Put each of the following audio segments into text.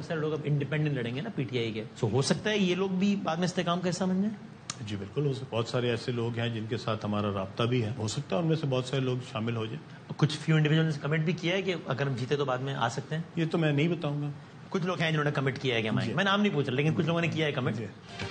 बहुत सारे लोग अब इंडिपेंडेंट लड़ेंगे ना पीटीआई के, तो हो सकता है ये लोग भी बाद में इस्तेकाम का हिस्सा बन जाए। जी बिल्कुल हो सकता है। बहुत सारे ऐसे लोग हैं जिनके साथ हमारा राब्ता भी है, हो सकता है उनमें से बहुत सारे लोग शामिल हो जाए। कुछ फ्यू इंडिविजुअल ने कमेंट भी किया है कि अगर हम जीते तो बाद में आ सकते हैं। ये तो मैं नहीं बताऊंगा। कुछ लोग हैं जिन्होंने कमेंट किया है कि मैं नाम नहीं पूछ रहा, लेकिन कुछ लोगों ने किया है कमेंट।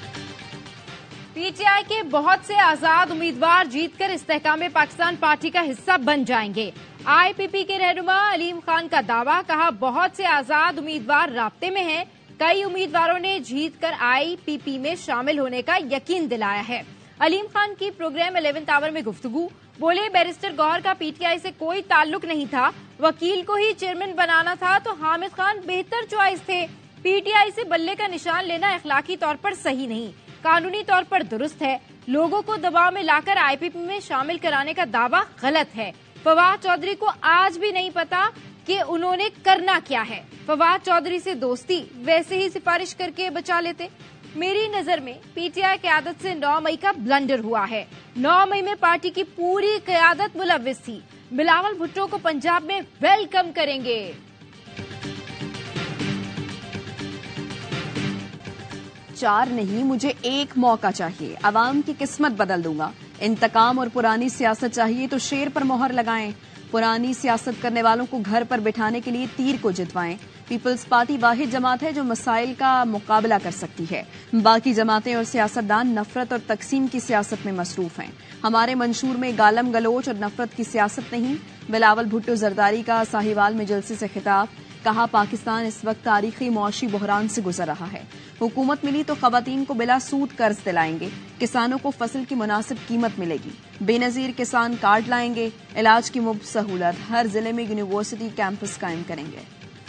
पीटीआई के बहुत से आजाद उम्मीदवार जीतकर इस्तेहकाम पाकिस्तान पार्टी का हिस्सा बन जाएंगे। आईपीपी के रहनुमा अलीम खान का दावा, कहा बहुत से आजाद उम्मीदवार राब्ते में हैं। कई उम्मीदवारों ने जीतकर आईपीपी में शामिल होने का यकीन दिलाया है। अलीम खान की प्रोग्राम 11th आवर में गुफ्तगू, बोले बैरिस्टर गौहर का पीटीआई से कोई ताल्लुक नहीं था, वकील को ही चेयरमैन बनाना था तो हामिद खान बेहतर चॉइस थे। पीटीआई से बल्ले का निशान लेना अखलाकी तौर पर सही नहीं, कानूनी तौर पर दुरुस्त है। लोगों को दबाव में लाकर आईपीपी में शामिल कराने का दावा गलत है। फवाद चौधरी को आज भी नहीं पता कि उन्होंने करना क्या है। फवाद चौधरी से दोस्ती वैसे ही सिफारिश करके बचा लेते। मेरी नजर में पीटीआई क़यादत से 9 मई का ब्लंडर हुआ है। 9 मई में पार्टी की पूरी क़यादत मुलव्विस थी। बिलावल भुट्टो को पंजाब में वेलकम करेंगे। चार नहीं, मुझे एक मौका चाहिए, अवाम की किस्मत बदल दूंगा। इंतकाम और पुरानी सियासत चाहिए तो शेर पर मोहर लगाएं। पुरानी सियासत करने वालों को घर पर बिठाने के लिए तीर को जितवाएं। पीपल्स पार्टी वाहिद जमात है जो मसाइल का मुकाबला कर सकती है। बाकी जमातें और सियासतदान नफरत और तकसीम की सियासत में मसरूफ हैं। हमारे मंशूर में गालम गलोच और नफरत की सियासत नहीं। बिलावल भुट्टो जरदारी का साहिवाल में जलसे से खिताब, कहा पाकिस्तान इस वक्त तारीखी मुआशी बहरान से गुजर रहा है। हुकूमत मिली तो खवातीन को बिला सूद कर्ज दिलाएंगे। किसानों को फसल की मुनासिब कीमत मिलेगी। बेनजीर किसान कार्ड लाएंगे। इलाज की मुफ्त सहूलत, हर जिले में यूनिवर्सिटी कैंपस कायम करेंगे।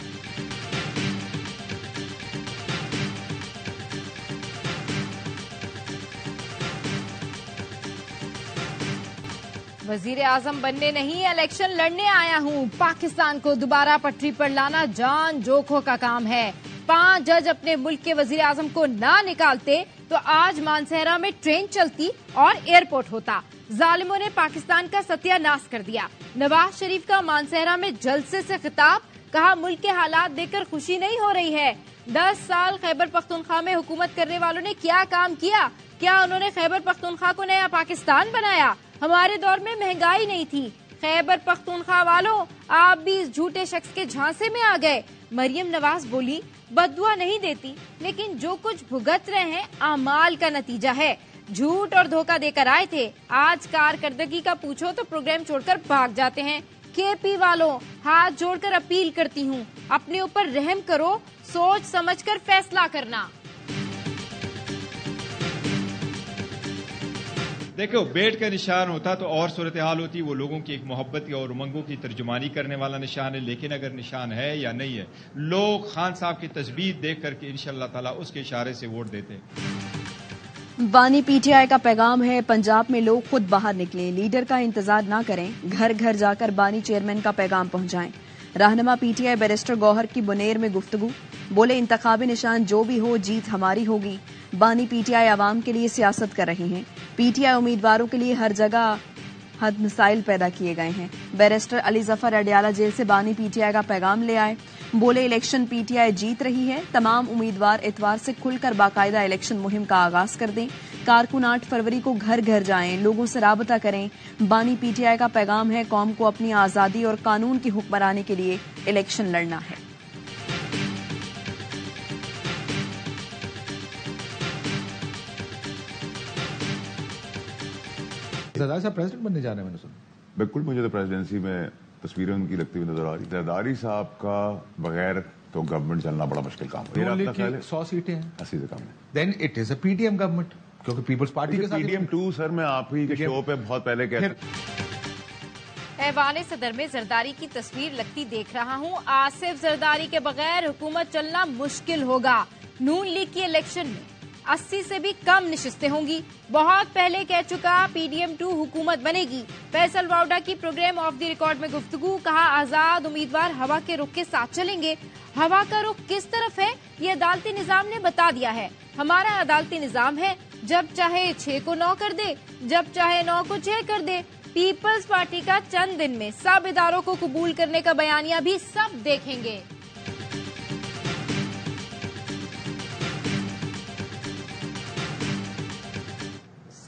वजीर आजम बनने नहीं, इलेक्शन लड़ने आया हूँ। पाकिस्तान को दोबारा पटरी पर लाना जान जोखों का काम है। 5 जज अपने मुल्क के वजीर आजम को ना निकालते तो आज मानसहरा में ट्रेन चलती और एयरपोर्ट होता। जालिमों ने पाकिस्तान का सत्यानाश कर दिया। नवाज शरीफ का मानसहरा में जलसे से खिताब, कहा मुल्क के हालात देखकर खुशी नहीं हो रही है। 10 साल खैबर पख्तूनख्वा में हुकूमत करने वालों ने क्या काम किया? क्या उन्होंने खैबर पख्तूनख्वा को नया पाकिस्तान बनाया? हमारे दौर में महंगाई नहीं थी। खैबर पख्तूनख्वा वालों, आप भी इस झूठे शख्स के झांसे में आ गए। मरियम नवाज बोली, बददुआ नहीं देती, लेकिन जो कुछ भुगत रहे हैं आमाल का नतीजा है। झूठ और धोखा देकर आए थे, आज कारकर्दगी का पूछो तो प्रोग्राम छोड़कर भाग जाते हैं। केपी वालों, हाथ जोड़कर अपील करती हूँ, अपने ऊपर रहम करो, सोच समझकर फैसला करना। देखो, बेट का निशान होता तो और सूरत हाल होती, वो लोगों की एक मोहब्बत और उमंगों की तर्जुमानी करने वाला निशान है। लेकिन अगर निशान है या नहीं है, लोग खान साहब की तस्वीर देख करके इंशाअल्लाह ताला उसके इशारे से वोट देते हैं। बानी पीटीआई का पैगाम है, पंजाब में लोग खुद बाहर निकले, लीडर का इंतजार न करें, घर घर जाकर बानी चेयरमैन का पैगाम पहुंचाएं। रहनुमा पीटीआई बैरिस्टर गौहर की बुनेर में गुफ्तगू, बोले इंतखाबी निशान जो भी हो, जीत हमारी होगी। बानी पीटीआई आवाम के लिए सियासत कर रही हैं। पीटीआई उम्मीदवारों के लिए हर जगह हद मिसाइल पैदा किए गए हैं। बैरिस्टर अली जफर अडियाला जेल से बानी पीटीआई का पैगाम ले आए, बोले इलेक्शन पीटीआई जीत रही है। तमाम उम्मीदवार इतवार से खुलकर बाकायदा इलेक्शन मुहिम का आगाज कर दें। कारकुन 8 फरवरी को घर घर जाएं, लोगों से राबता करें। बानी पीटीआई का पैगाम है, कौम को अपनी आजादी और कानून की हुक्मरानी के लिए इलेक्शन लड़ना है। जरदारी साहब प्रेसिडेंट बनने जा रहे हैं, मैंने सुना। बिल्कुल, मुझे तो प्रेसिडेंसी में तस्वीरें उनकी लगती हुई नजर आ रही। जरदारी साहब का बगैर तो गवर्नमेंट चलना बड़ा मुश्किल काम है। 100 सीटें हैं, 80 से कम है। Then it is a PTM government, क्योंकि पीपल्स पार्टी के साथ पीटीएम 2 सर, मैं आप ही के शो पे बहुत पहले कहता ऐवान सदर में जरदारी की तस्वीर लगती देख रहा हूँ। आसिफ जरदारी के बगैर हुकूमत चलना मुश्किल होगा। नून लीग की इलेक्शन में 80 से भी कम निशिस्तें होंगी। बहुत पहले कह चुका, पीडीएम 2 हुकूमत बनेगी। फैसल वाउडा की प्रोग्राम ऑफ द रिकॉर्ड में गुफ्तगू, कहा आजाद उम्मीदवार हवा के रुख के साथ चलेंगे। हवा का रुख किस तरफ है ये अदालती निजाम ने बता दिया है। हमारा अदालती निजाम है, जब चाहे 6 को 9 कर दे, जब चाहे 9 को 6 कर दे। पीपल्स पार्टी का चंद दिन में सब इदारों को कबूल करने का बयानिया भी सब देखेंगे।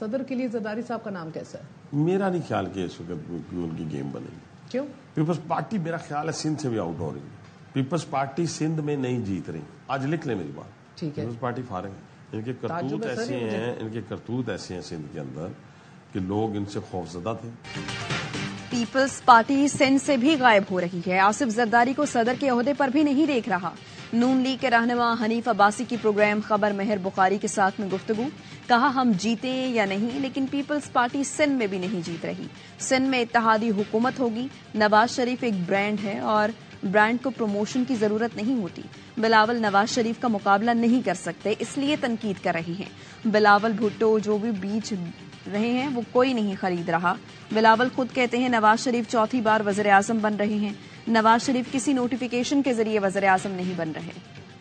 सदर के लिए जरदारी साहब का नाम कैसा है? मेरा नहीं ख्याल कि इस वक्त उनकी गेम बनेगी। क्यों? पीपल्स पार्टी मेरा ख्याल है सिंध से भी आउट हो रही है। पीपल्स पार्टी सिंध में नहीं जीत रही। आज लिख ले मेरी बात। ठीक है। पीपल्स पार्टी फारग है। इनके करतूत ऐसे हैं सिंध के अंदर कि लोग इनसे खौफजदा थे। पीपल्स पार्टी सिंध से भी गायब हो रही है। आसिफ जरदारी को सदर के ओहदे पर भी नहीं देख रहा। नून लीग के रहनुमा हनीफ अब्बासी की प्रोग्राम खबर मेहर बुखारी के साथ में गुफ्तगू, कहा हम जीते या नहीं, लेकिन पीपल्स पार्टी सिंध में भी नहीं जीत रही। सिंध में इत्तेहादी हुकूमत होगी। नवाज शरीफ एक ब्रांड है और ब्रांड को प्रमोशन की जरूरत नहीं होती। बिलावल नवाज शरीफ का मुकाबला नहीं कर सकते, इसलिए तनकीद कर रहे हैं। बिलावल भुट्टो जो भी बीच रहे हैं वो कोई नहीं खरीद रहा। बिलावल खुद कहते हैं नवाज शरीफ चौथी बार वज़ीर आज़म बन रहे हैं। नवाज शरीफ किसी नोटिफिकेशन के जरिए वज़ीर आज़म नहीं बन रहे।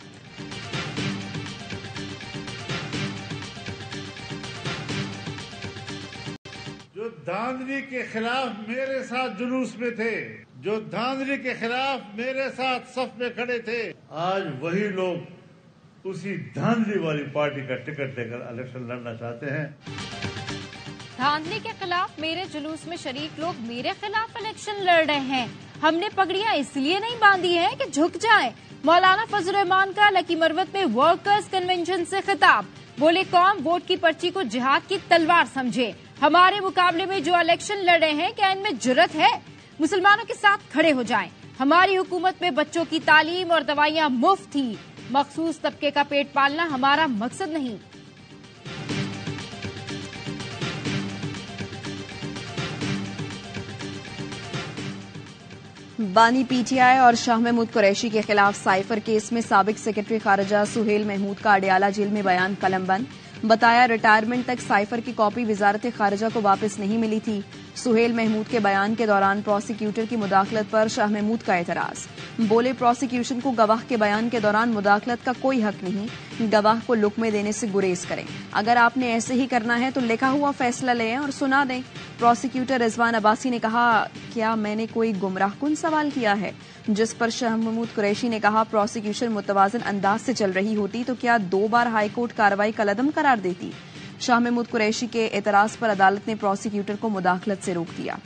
जो धांधली के खिलाफ मेरे साथ जुलूस में थे, जो धांधली के खिलाफ मेरे साथ सफ में खड़े थे, आज वही लोग उसी धांधली वाली पार्टी का टिकट लेकर इलेक्शन लड़ना चाहते हैं। धांधली के खिलाफ मेरे जुलूस में शरीक लोग मेरे खिलाफ इलेक्शन लड़ रहे हैं। हमने पगड़ियां इसलिए नहीं बांधी हैं कि झुक जाएं। मौलाना फजल रहमान का लकी मरवत में वर्कर्स कन्वेंशन से खिताब, बोले कौम वोट की पर्ची को जिहाद की तलवार समझे। हमारे मुकाबले में जो इलेक्शन लड़ रहे हैं क्या इनमें जुर्रत है? मुसलमानों के साथ खड़े हो जाएं। हमारी हुकूमत में बच्चों की तालीम और दवाइयां मुफ्त थी। मखसूस तबके का पेट पालना हमारा मकसद नहीं। बानी पीटीआई और शाह महमूद कुरैशी के खिलाफ साइफर केस में साबिक सेक्रेटरी खारजा सुहेल महमूद का अडियाला जेल में बयान कलमबंद। बताया रिटायरमेंट तक साइफर की कॉपी वजारत खारजा को वापस नहीं मिली थी। सुहेल महमूद के बयान के दौरान प्रोसिक्यूटर की मुदाखलत पर शाह महमूद का एतराज, बोले प्रोसिक्यूशन को गवाह के बयान के दौरान मुदाखलत का कोई हक नहीं, गवाह को लुकमे देने से गुरेज करें। अगर आपने ऐसे ही करना है तो लिखा हुआ फैसला लें और सुना दें। प्रोसिक्यूटर रिजवान अब्बासी ने कहा, क्या मैंने कोई गुमराहकुन सवाल किया है? जिस पर शाह महमूद कुरैशी ने कहा, प्रोसिक्यूशन मुतवाजन अंदाज से चल रही होती तो क्या 2 बार हाईकोर्ट कार्रवाई कलअदम करार देती? शाह महमूद कुरैशी के एतराज पर अदालत ने प्रोसिक्यूटर को मुदाखलत से रोक दिया।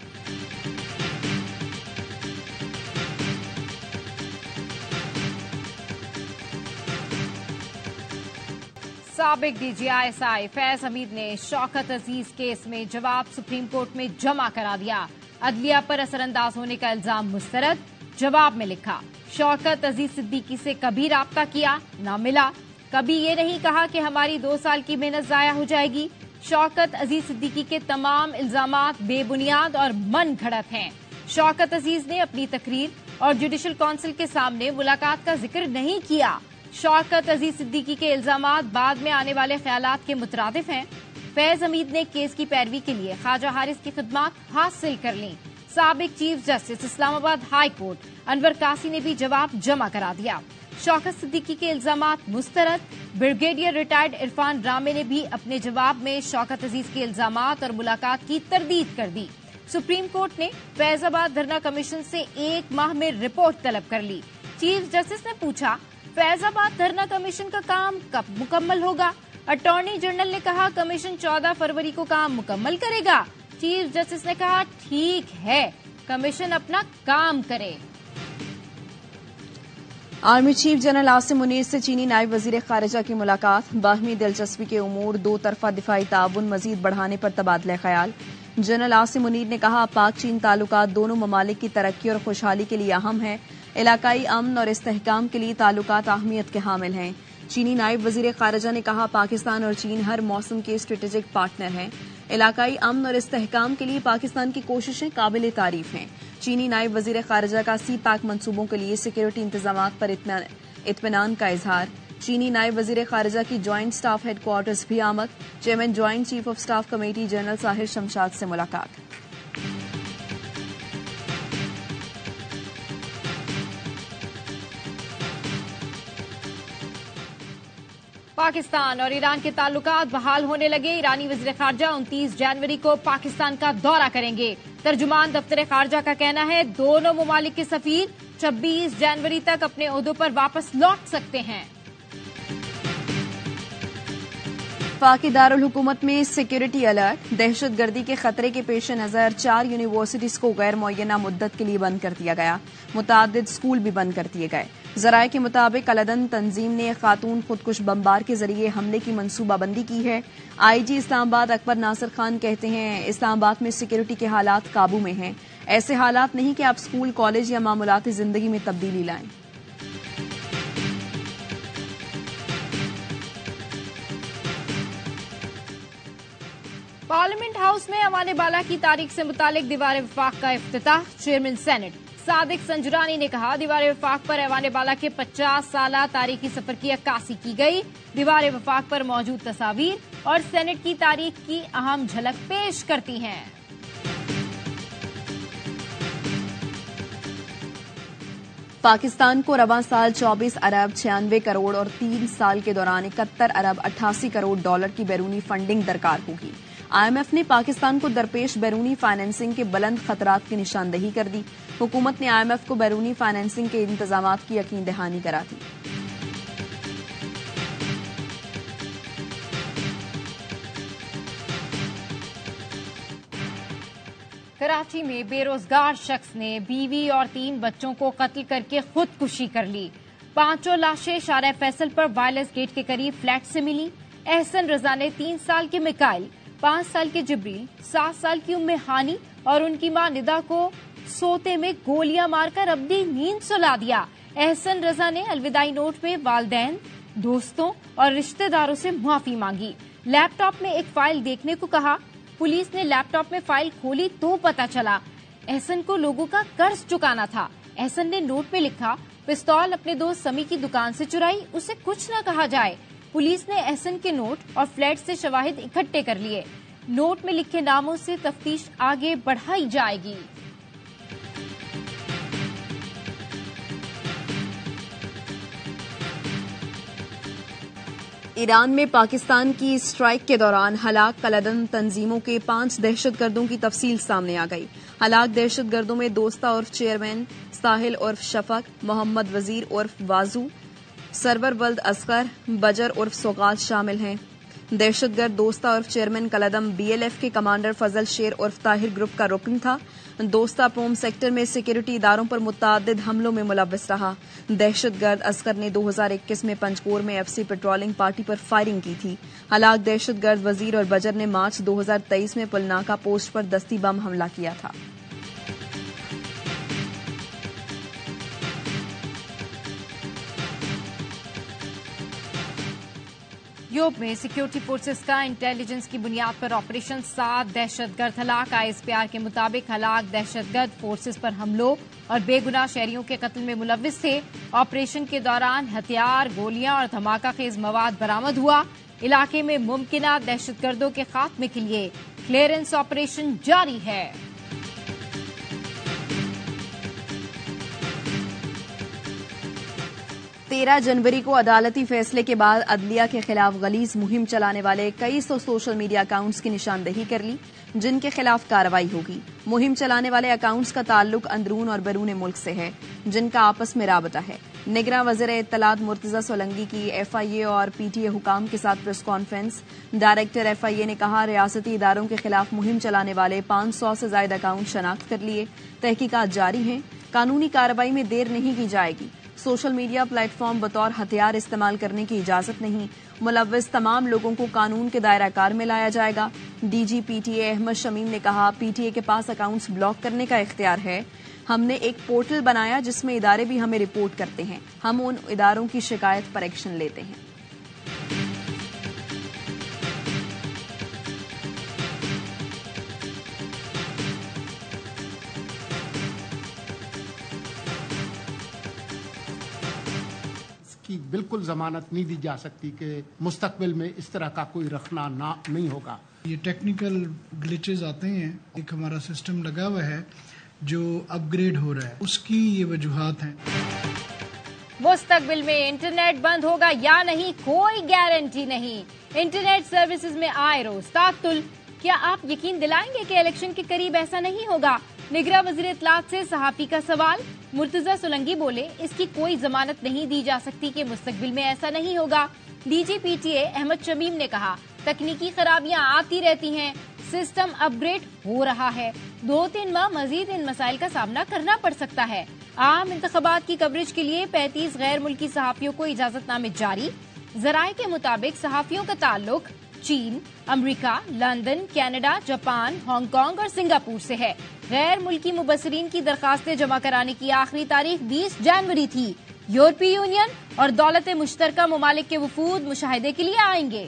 साबिक DGISI फैज हमीद ने शौकत अजीज केस में जवाब सुप्रीम कोर्ट में जमा करा दिया। अदलिया पर असरअंदाज होने का इल्जाम मुस्तरद। जवाब में लिखा, शौकत अजीज सिद्दीकी से कभी राब्ता किया ना मिला, कभी ये नहीं कहा कि हमारी 2 साल की मेहनत जाया हो जाएगी। शौकत अजीज सिद्दीकी के तमाम इल्जामात बेबुनियाद और मन घड़त हैं। शौकत अजीज ने अपनी तकरीर और जुडिशल काउंसिल के सामने मुलाकात का जिक्र नहीं किया। शौकत अजीज सिद्दीकी के इल्जामात बाद में आने वाले ख्यालात के मुतरादिफ हैं। फैज हमीद ने केस की पैरवी के लिए ख्वाजा हारिस की खिदमत हासिल कर ली। साबिक chief justice Islamabad high court Anwar Kasi ने भी जवाब जमा करा दिया। शौकत सिद्दीकी के इल्जामात मुस्तरद। ब्रिगेडियर रिटायर्ड इरफान रामे ने भी अपने जवाब में शौकत अजीज के इल्जामात और मुलाकात की तरदीद कर दी। सुप्रीम कोर्ट ने फैजाबाद धरना कमीशन से 1 माह में रिपोर्ट तलब कर ली। चीफ जस्टिस ने पूछा, फैजाबाद धरना कमीशन का काम कब मुकम्मल होगा? अटॉर्नी जनरल ने कहा, कमीशन 14 फरवरी को काम मुकम्मल करेगा। चीफ जस्टिस ने कहा, ठीक है, कमीशन अपना काम करे। Army chief general Asim Munir से चीनी नायब वजीर खारिजा की मुलाकात। बाहमी दिलचस्पी के उमूर, 2 तरफा दिफाई ताउन मजीद बढ़ाने पर तबादला ख्याल। जनरल आसिम मुनीर ने कहा, पाक चीन ताल्लुकात दोनों ममालिक की तरक्की और खुशहाली के लिए अहम है। इलाकाई अमन और इस्तेहकाम के लिए ताल्लुकात अहमियत के हामिल हैं। चीनी नायब वजीर खारिजा ने कहा, पाकिस्तान और चीन हर मौसम के स्ट्रेटेजिक पार्टनर हैं। इलाकाई अमन और इस्तेहकाम के लिए पाकिस्तान की कोशिशें काबिल तारीफ हैं। चीनी नायब वजीर खारिजा का CPAC मंसूबों के लिए सिक्योरिटी इंतजामात पर इत्मीनान का इजहार। चीनी नायब वजीर खारिजा की ज्वाइंट स्टाफ हेडक्वार्टर्स भी आमद। Chairman joint chief of staff committee general Sahir Shamshad से मुलाकात। पाकिस्तान और ईरान के ताल्लुकात बहाल होने लगे। ईरानी वज़ीर खारजा 29 जनवरी को पाकिस्तान का दौरा करेंगे। तर्जुमान दफ्तर खारजा का कहना है, दोनों ममालिक के सफीर 26 जनवरी तक अपने ओहदों पर वापस लौट सकते हैं। वफाकी दारुल हुकूमत में सिक्योरिटी अलर्ट। दहशतगर्दी के खतरे के पेश नजर 4 यूनिवर्सिटीज को गैर मुअय्यना मुद्दत के लिए बंद कर दिया गया। मुतादिद स्कूल भी बंद कर दिए गए। जराये के मुताबिक कलदन तंजीम ने खातून खुदकुश बमबार के जरिए हमले की मनसूबाबंदी की है। IG इस्लामाबाद अकबर नासिर खान कहते हैं, इस्लामाबाद में सिक्योरिटी के हालात काबू में हैं। ऐसे हालात नहीं कि आप स्कूल, कॉलेज या मामूलाती जिंदगी में तब्दीली लाएं। पार्लियामेंट हाउस में अवान बाला की तारीख से मुतालिक दीवार वफाक का इफ्तिताह। चेयरमैन सेनेट सादिक संजुरानी ने कहा, दीवार वफाक पर अवान बाला के 50 साला तारीखी सफर की अक्कासी की गई। दीवार वफाक पर मौजूद तस्वीर और सेनेट की तारीख की अहम झलक पेश करती हैं। पाकिस्तान को रवां साल 24 अरब 96 करोड़ और 3 साल के दौरान 71 अरब 88 करोड़ डॉलर की बैरूनी फंडिंग दरकार होगी। IMF ने पाकिस्तान को दरपेश बैरूनी फाइनेंसिंग के बुलंद खतरात की निशानदेही कर दी। हुकूमत ने IMF को बैरूनी फाइनेंसिंग के इंतजामात की यकीन दहानी करा दी। कराची में बेरोजगार शख्स ने बीवी और 3 बच्चों को कत्ल करके खुदकुशी कर ली। 5 लाशें शारा फैसल पर वायरलेस गेट के करीब फ्लैट से मिली। एहसन रजा ने 3 साल के मिकाइल, 5 साल के जिब्रील, 7 साल की उम्मे हानी और उनकी मां निदा को सोते में गोलियां मारकर अब्दी नींद सुला दिया। एहसन रजा ने अलविदाई नोट में वालिदैन, दोस्तों और रिश्तेदारों से माफी मांगी। लैपटॉप में एक फाइल देखने को कहा। पुलिस ने लैपटॉप में फाइल खोली तो पता चला एहसन को लोगों का कर्ज चुकाना था। एहसन ने नोट में लिखा, पिस्तौल अपने दोस्त समी की दुकान से चुराई, उसे कुछ न कहा जाए। पुलिस ने एहसन के नोट और फ्लैट से शवाहिद इकट्ठे कर लिए। नोट में लिखे नामों से तफ्तीश आगे बढ़ाई जाएगी। ईरान में पाकिस्तान की स्ट्राइक के दौरान हलाक कलदन तंजीमों के 5 दहशतगर्दों की तफसील सामने आ गई। हलाक दहशतगर्दों में दोस्ता उर्फ चेयरमैन, साहिल उर्फ शफक, मोहम्मद वजीर उर्फ वाजू, सरवर वल्द असगर, बजर उर्फ सोगात शामिल हैं। दहशतगर्द दोस्ता उर्फ चेयरमैन कलदम BLF के कमांडर फजल शेर उर्फ ताहिर ग्रुप का रुकन था। दोस्ता पोम सेक्टर में सिक्योरिटी इदारों पर मुतअद्दिद हमलों में मुलव्वस रहा। दहशतगर्द असगर ने 2021 में पंजकोर में FC पेट्रोलिंग पार्टी पर फायरिंग की थी। हलाक दहशतगर्द वजीर और बजर ने मार्च 2023 में पुलनाका पोस्ट पर दस्ती बम हमला किया था। यूरोप में सिक्योरिटी फोर्सेस का इंटेलिजेंस की बुनियाद पर ऑपरेशन 7 दहशतगर्द हलाक। ISPR के मुताबिक हलाक दहशतगर्द फोर्सेस पर हमलों और बेगुनाह शहरियों के कत्ल में मुलव्विस थे। ऑपरेशन के दौरान हथियार, गोलियां और धमाका खेज मवाद बरामद हुआ। इलाके में मुमकिना दहशतगर्दों के खात्मे के लिए क्लियरेंस ऑपरेशन जारी है। तेरह जनवरी को अदालती फैसले के बाद अदलिया के खिलाफ गलीज मुहिम चलाने वाले कई सौ सोशल मीडिया अकाउंट्स की निशानदेही कर ली, जिनके खिलाफ कार्रवाई होगी। मुहिम चलाने वाले अकाउंट्स का ताल्लुक अंदरून और बैरून मुल्क से है, जिनका आपस में राबता है। निगरां वज़ीर इत्तलात मुर्तजा सोलंगी की FIA और PTA हुकाम के साथ प्रेस कॉन्फ्रेंस। डायरेक्टर FIA ने कहा, रियासती इदारों के खिलाफ मुहिम चलाने वाले 500 से ज्यादा अकाउंट शनाख्त कर लिए। तहकीकात जारी हैं, कानूनी कार्रवाई में देर नहीं की जाएगी। सोशल मीडिया प्लेटफॉर्म बतौर हथियार इस्तेमाल करने की इजाजत नहीं। मुलव्विस तमाम लोगों को कानून के दायरा कार में लाया जाएगा। DG PTA अहमद शमीम ने कहा, PTA के पास अकाउंट्स ब्लॉक करने का इख्तियार है। हमने एक पोर्टल बनाया जिसमें इदारे भी हमें रिपोर्ट करते हैं। हम उन इदारों की शिकायत पर एक्शन लेते हैं। की बिल्कुल जमानत नहीं दी जा सकती कि मुस्तकबिल में इस तरह का कोई रखना नहीं होगा। ये टेक्निकल ग्लिचेस आते हैं, एक हमारा सिस्टम लगा हुआ है जो अपग्रेड हो रहा है, उसकी ये वजूहात हैं। मुस्तकबिल में इंटरनेट बंद होगा या नहीं, कोई गारंटी नहीं। इंटरनेट सर्विसेज में आए रोज तातुल। क्या आप यकीन दिलाएंगे कि इलेक्शन के करीब ऐसा नहीं होगा? निगरां वज़ीर इत्तलात से सहाफी का सवाल। मुर्तजा सोलंकी बोले, इसकी कोई जमानत नहीं दी जा सकती कि मुस्तकबिल में ऐसा नहीं होगा। डीजी पीटीए अहमद शमीम ने कहा, तकनीकी खराबियां आती रहती हैं, सिस्टम अपग्रेड हो रहा है, 2-3 माह मजीद इन मसाइल का सामना करना पड़ सकता है। आम इंतखाबात की कवरेज के लिए 35 गैर मुल्की सहाफियों को इजाजतनामे जारी। जराए के मुताबिक सहाफियों का ताल्लुक चीन, America, London, Canada, Japan, Hong Kong और सिंगापुर से है। गैर मुल्की मुबसरीन की दरखास्तें जमा कराने की आखिरी तारीख 20 जनवरी थी। यूरोपीय यूनियन और दौलत मुश्तरका ममालिक के वफूद मुशाहिदे के लिए आएंगे।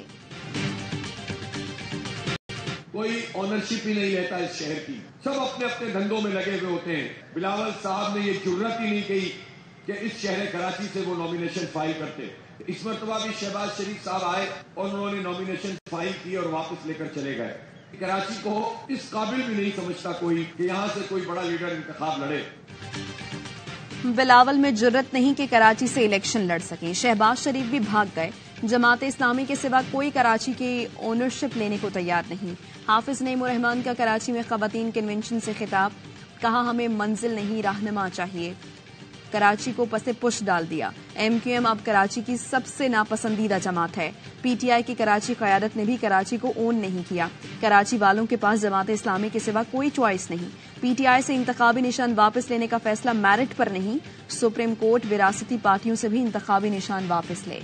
कोई ऑनरशिप ही नहीं लेता इस शहर की, सब अपने अपने धंधों में लगे हुए होते हैं। बिलावल साहब ने ये जुर्रत ही नहीं की कि इस शहर कराची से वो नॉमिनेशन फाइल करते। इस मरतबा भी शहबाज शरीफ साहब आए और उन्होंने नॉमिनेशन फाइल की और वापस लेकर चले गए। कराची को इस काबिल भी नहीं समझता कोई कि यहाँ से कोई बड़ा लीडर इंतखाब लड़े। बिलावल में जुर्रत नहीं कि कराची से इलेक्शन लड़ सकें। शहबाज शरीफ भी भाग गए। जमात इस्लामी के सिवा कोई कराची की ओनरशिप लेने को तैयार नहीं। हाफिज नईमुर रहमान का कराची में खवातीन कन्वेंशन से खिताब, कहा हमें मंजिल नहीं रहनुमा चाहिए। कराची को पसे पुश डाल दिया। MQM अब कराची की सबसे नापसंदीदा जमात है। PTI की कराची क़यादत ने भी कराची को ओन नहीं किया। कराची वालों के पास जमात इस्लामी के सिवा कोई चॉइस नहीं। PTI से इंतखाबी निशान वापस लेने का फैसला मेरिट पर नहीं, सुप्रीम कोर्ट विरासती पार्टियों से भी इंतखाबी निशान वापस ले।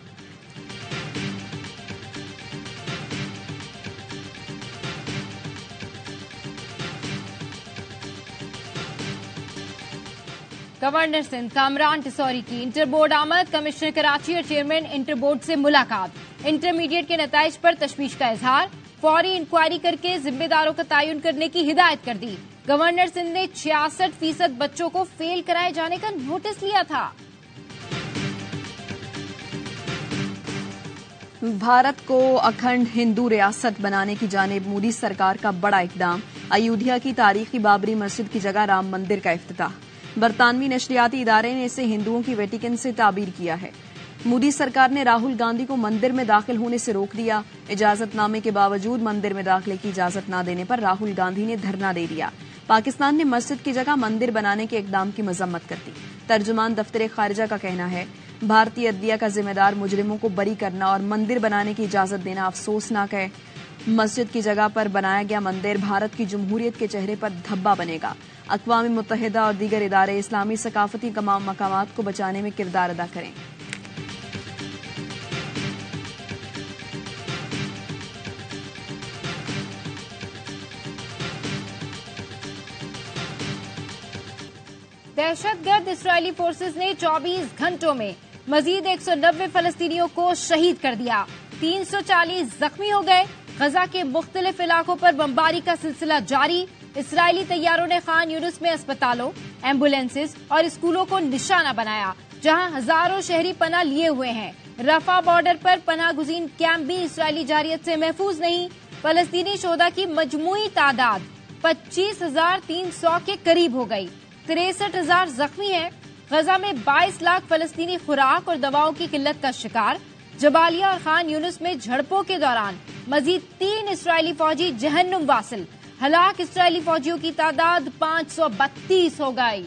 गवर्नर सिंध कामरान टिसौरी की इंटर बोर्ड आमद। कमिश्नर कराची और चेयरमैन इंटर बोर्ड से मुलाकात। इंटरमीडिएट के नताइज पर तशवीश का इजहार। फौरी इंक्वायरी करके जिम्मेदारों का तयन करने की हिदायत कर दी। गवर्नर सिंध ने 66% बच्चों को फेल कराए जाने का नोटिस लिया था। भारत को अखंड हिंदू रियासत बनाने की जानिब मोदी सरकार का बड़ा इकदाम। अयोध्या की तारीखी बाबरी मस्जिद की जगह राम मंदिर का इफ्तिताह। बरतानवी नशरियाती इदारे ने इसे हिंदुओं की वेटिकन से ताबीर किया है। मोदी सरकार ने राहुल गांधी को मंदिर में दाखिल होने से रोक दिया। इजाजतनामे के बावजूद मंदिर में दाखिले की इजाजत न देने पर राहुल गांधी ने धरना दे दिया। पाकिस्तान ने मस्जिद की जगह मंदिर बनाने के इकदाम की मजम्मत कर दी। तर्जुमान दफ्तर खारिजा का कहना है, भारतीय अदलिया का जिम्मेदार मुजरिमों को बरी करना और मंदिर बनाने की इजाजत देना अफसोसनाक है। मस्जिद की जगह पर बनाया गया मंदिर भारत की जमहूरियत के चेहरे पर धब्बा बनेगा। अक़वाम मुत्तहिदा और दीगर इदारे इस्लामी सकाफती मकामात को बचाने में किरदार अदा करें। दहशतगर्द इस्राएली फोर्सेस ने 24 घंटों में मजीद 190 फलस्तीनियों को शहीद कर दिया। 340 जख्मी हो गए। गजा के मुख्तलिफ इलाकों पर बमबारी का सिलसिला जारी। इसराइली तैयारों ने खान यूनिस में अस्पतालों, एम्बुलेंसेस और स्कूलों को निशाना बनाया, जहां हजारों शहरी पनाह लिए हुए हैं। रफा बॉर्डर पर पनाह गुज़ीन कैंप भी इसराइली जारियत से महफूज नहीं। फलस्तीनी शोधा की मजमूई तादाद 25,300 के करीब हो गई। 63,000 जख्मी हैं। गजा में 22 लाख फलस्तीनी खुराक और दवाओं की किल्लत का शिकार। जबालिया और खान यूनिस में झड़पों के दौरान मजीद 3 इसराइली फौजी जहन्नुम वासिल। हलाक इसराइली फौजियों की तादाद 532 हो गई।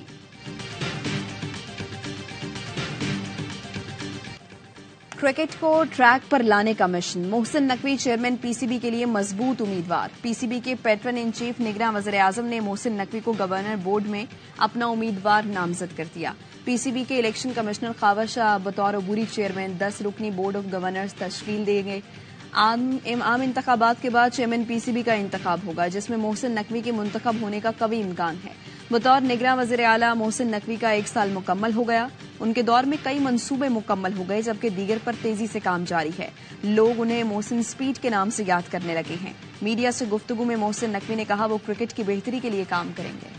क्रिकेट को ट्रैक पर लाने का मिशन। मोहसिन नकवी चेयरमैन PCB के लिए मजबूत उम्मीदवार। PCB के पैटर्न इन चीफ निगरां वज़ीर आज़म ने मोहसिन नकवी को गवर्नर बोर्ड में अपना उम्मीदवार नामजद कर दिया। PCB के इलेक्शन कमिश्नर खावर शाह बतौर अबूरी चेयरमैन 10 रुकनी बोर्ड ऑफ गवर्नर्स तश्कील देंगे। आम इंतखाबात के बाद चेयरमैन PCB का इंतखाब होगा, जिसमें मोहसिन नकवी के मुंतखब होने का कवी इम्कान है। बतौर निगरां वज़ीर आला मोहसिन नकवी का 1 साल मुकम्मल हो गया। उनके दौर में कई मंसूबे मुकम्मल हो गए, जबकि दीगर पर तेजी से काम जारी है। लोग उन्हें मोहसिन स्पीड के नाम से याद करने लगे हैं। मीडिया से गुफ्तगू में मोहसिन नकवी ने कहा वो क्रिकेट की बेहतरी के लिए काम करेंगे।